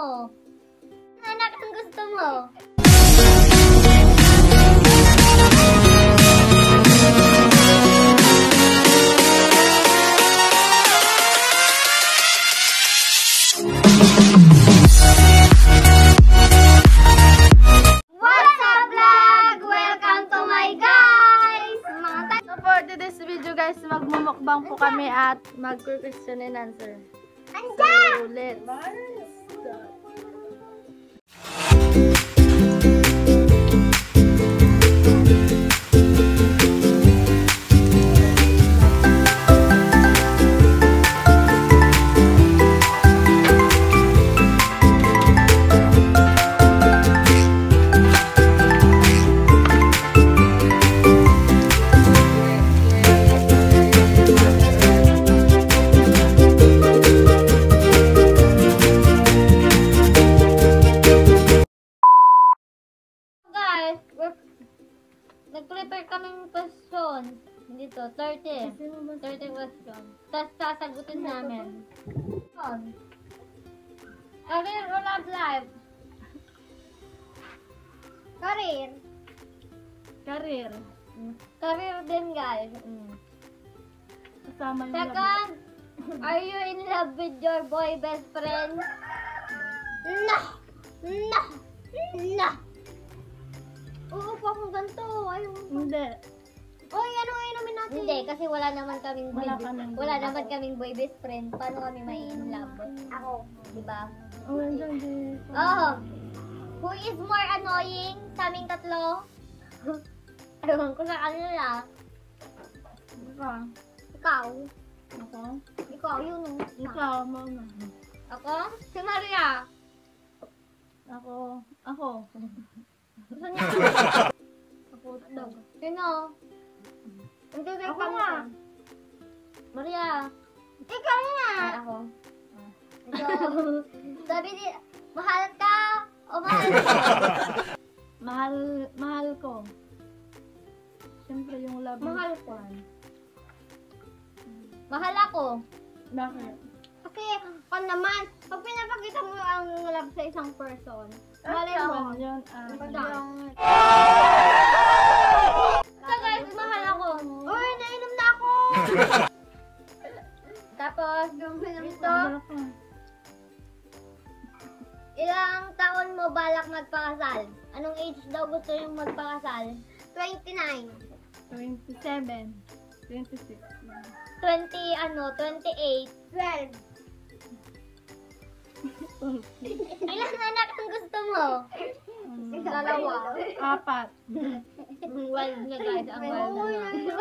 mo? Anak ang gusto mo? Magmumukbang po kami at mag-question and answer. Anja! So, let's start. Nag-prepare kaming question. Dito, 30. 30 question. Tapos sasagutin namin. Career or love life? Career. Career. Career din, guys. Kasama yung Second, are you in love with your boy best friend? No! No! No! Oo po akong ganito. Ayaw mo. Hindi. Oy, anong inumin natin? Hindi, kasi wala naman kaming boy Wala best friend. Paano kami mai-in love? Ako. Diba? Oh, hindi. Oh. Who is more annoying sa aming tatlo? Ewan ko sa kanila. Ikaw. Ako? Ikaw, yun. Ikaw, mama. Ako? Si Maria. Ako. Gusto niya? Ako daw. Sino? Ako nga. Maria. Ikaw nga. Ay, ako. Ikaw. Sabi ni, mahal ka o mahal ko? Mahal ko. Siyempre yung love. Mahal ko. Mahal ako. Bakit? Kasi, kung naman, pag pinapakita mo ang love sa isang person, malay mo. Yun. So guys, mahal ako. Uy, nainom na ako! Tapos, dito, ilang taon mo balak magpakasal? Anong age daw gusto yung magpakasal? 29. 27. 26. 28. 12. Ilan anak ang gusto mo? Dalawa. 4. Wild na guys, ang wild na.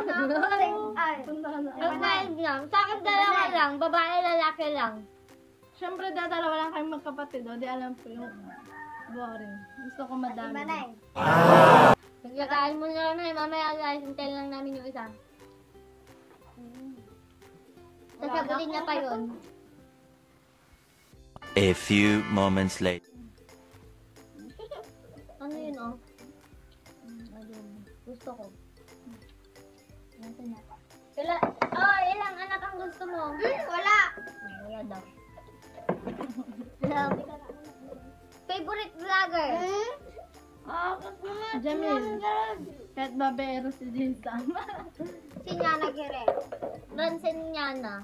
Ang Ang wild na. Sa akin dalawa lang, babae, lalaki lang. Siyempre, dalawa lang kayong magkapatid. O, di alam ko yung boring. Gusto ko madami. Naglagaan mo na lang, mamaya guys, hintayin lang namin yung isa. Sasagutin niya pa yun. A few moments later. Ano yun, oh? Gusto ko. Ilang anak ang gusto mo? Wala. Wala daw. Favorite vlogger? Jamil. Kahit babaero si Jinsan. Si Nyana Gere. Ransen Nyana.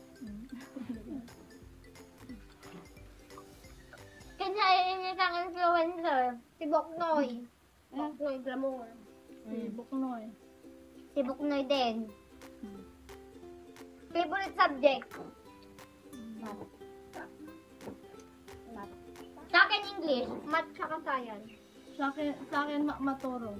Kanya yung isang influencer. Si Boknoy. Boknoy Glamour. Si Buknoy. Si Boknoy din. Favorite subject? Sa akin English. Math tsaka science. Sa akin maturo.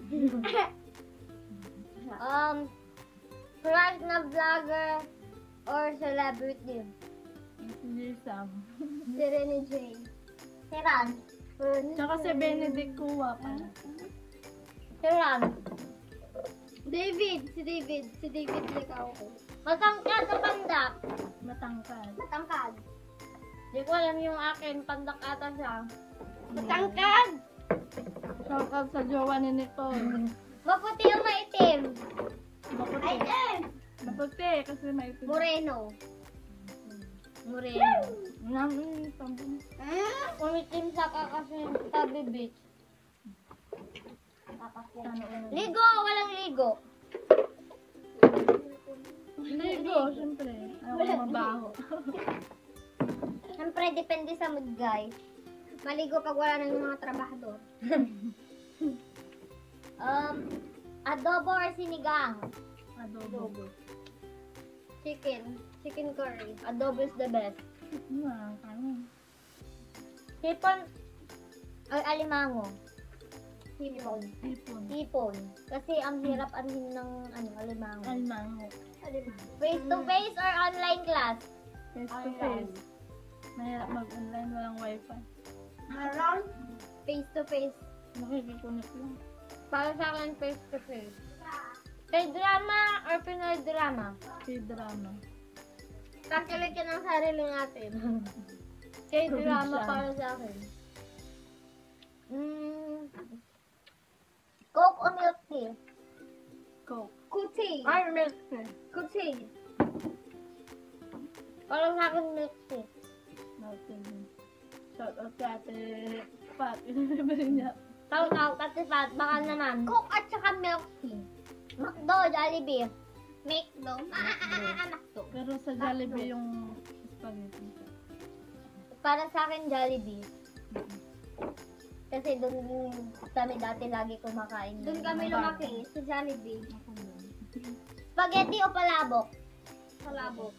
Crush na vlogger or celebrity? Si Jinsan. Si Rene J. Si Ran. Tsaka si Benedict Kuwa pa. Si Ran. David. Si David Licao. Matangkad o pandak? Matangkad. Matangkad. Di ko alam yung akin. Pandak ata siya. Matangkad! Shout out sa jowa ni Nicole. Maputi o maitim? Maputi. Maputi kasi maitim. Moreno. Moreno. Namin, Umitim sa kakasin sa bibig. Ligo! Walang ligo. Ligo, syempre. Ayaw mabaho. Siyempre, depende sa mood, guys. Maligo pag wala ng mga trabahador. Adobo or sinigang? Adobo. Chicken curry. Adobo is the best. Kanin. Hipon or alimango? Hipon. Ipon. Kasi ang hirap anhin ng alimango. Alimango. Face to face or online class? Face to face. Mahirap mag-online, walang wifi. Face to face. Nakikiconnect lang. Para sa akin, face to face. K-drama or Pinoy drama? K-drama. Kakilig ka ng sarili natin. K-drama para sa akin. Coke o milk tea? Coke. Kuti. Ay, milk tea. Kuti. Para sa akin, milk tea. Milk tea. Shout out kay Ate Pat. Inilibre niya. Shout out, Ate Pat. Baka naman. Coke at saka milk tea. McDo, Jollibee. McDo. McDo. Pero sa Jollibee yung spaghetti. Para sa akin, Jollibee. Kasi doon kami dati lagi kumakain. Doon kami lumaki, sa Jollibee. Spaghetti o palabok? Palabok.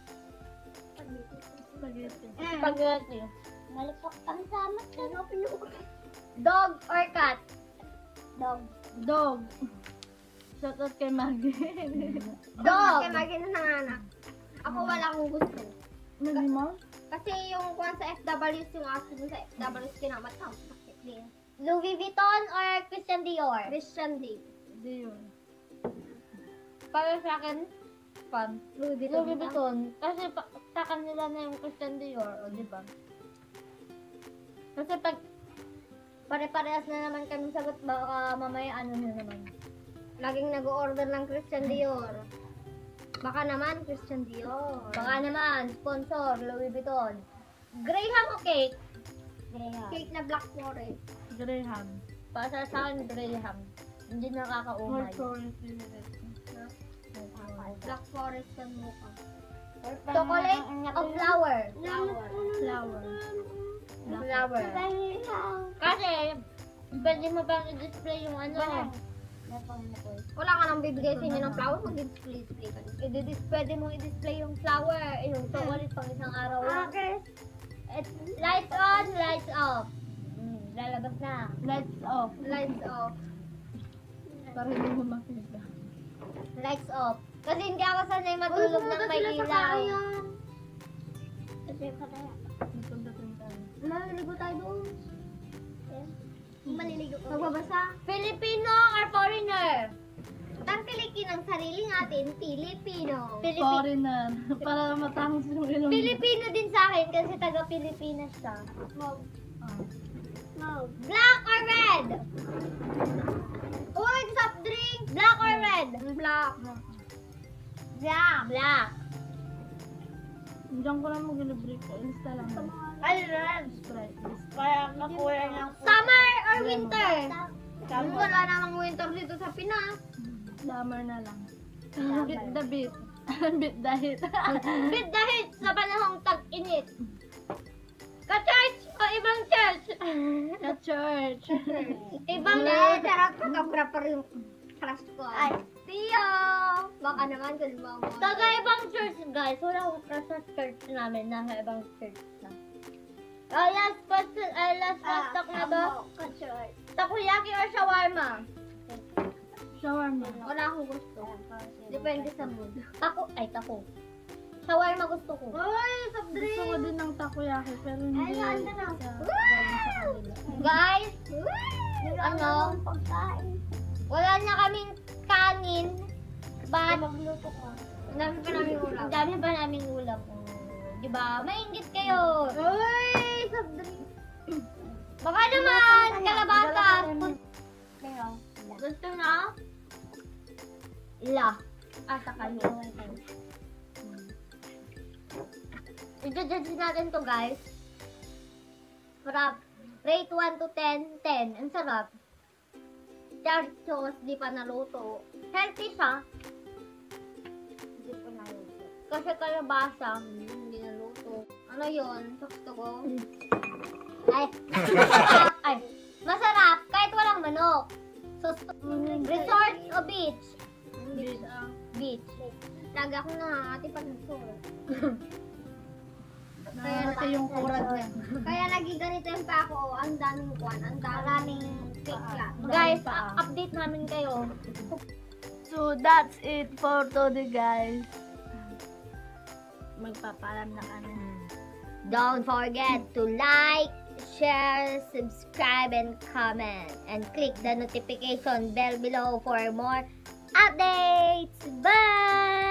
Spaghetti. Spaghetti. Malipok ang samat na Dog or cat? Dog. Dog. Shout out kay Maggie. Dog! Kay Maggie na nanganak. Ako wala akong gusto. Maggie mo? Kasi yung kung sa FWs, yung aso dun sa FWs kinamatang. Louis Vuitton or Christian Dior? Christian Dior. Para sa akin, Louis Vuitton. Kasi sa kanila na yung Christian Dior, o di ba? Kasi pag pare-parehas na naman kami sagot, baka mamaya ano na naman. Laging nag-order ng Christian Dior. Baka naman Christian Dior. Baka naman sponsor Louis Vuitton. Graham o cake? Graham. Cake na Black Forest. Graham. Para sa akin, Graham. Hindi nakakaumay. Black Forest ang mukha. Chocolate o flower? Flower. Flower. Kasi, pwede mo bang i-display yung ano? Wala ka nang bibigay sa inyo ng flower, mag-display ka. Pwede mo i-display yung flower, yung chocolate pang isang araw lang. Lights on, lights off. Lalabas na. Lights off. Lights off. Para hindi mo makita. Lights off. Kasi hindi ako sanay matulog ng may ilaw. Maliligo tayo doon. Maliligo ko. Magbabasa. Filipino or foreigner? Tangkilikin ang sarili natin, Filipino. Foreigner. Para matangos yung ilong. Filipino din sa akin kasi taga-Pilipinas siya. Black or red? Uy, soft drink! Black or red? Black. Black. Diyan ko lang mag-libre ko. Insta lang. Ay, red. Sprite. Kaya nakuha niya. Summer or winter? Wala namang winter dito sa Pinas. Summer na lang. Beat the beat. Beat the hit. Beat the heat sa panahong tag-init. Ka-church o ibang church? Ka-church. Ibang charot photographer yung crush ko. Ay, Tio! Baka naman kung mo. Taga-ibang church, guys. Wala akong crush sa church namin. Nasa ibang church na. Last talk na ba? Takoyaki or shawarma? Shawarma. Wala akong gusto. Depende sa mood. Tako. Shawarma gusto ko. Uy, soft drink! Gusto ko din ng takoyaki pero hindi Ay, sa guys, ano? Wala na kaming kanin. But, magluto ko. Ang dami pa namin ulam. Diba? Maingit kayo. Uy, soft drink. Baka naman, kalabasa. Gusto na? Sa kanya. I-judge natin to, guys. Sarap. Rate 1 to 10, 10. Ang sarap. Charchos, di pa naluto. Healthy siya. Di pa naluto. Kasi kalabasa, hindi naluto. Ano yun? Sakto ko. Ay. Ay. Masarap kahit walang manok. So, resort o beach? Beach. Taga ko na ate pag nagsulat. Ito yung kurad niya. Kaya lagi ganito yung pa ako. Ang daming kwan. Ang daming pika. Guys, update namin kayo. So, that's it for today, guys. Magpapaalam na kami. Don't forget to like, share, subscribe, and comment. And click the notification bell below for more updates. Bye!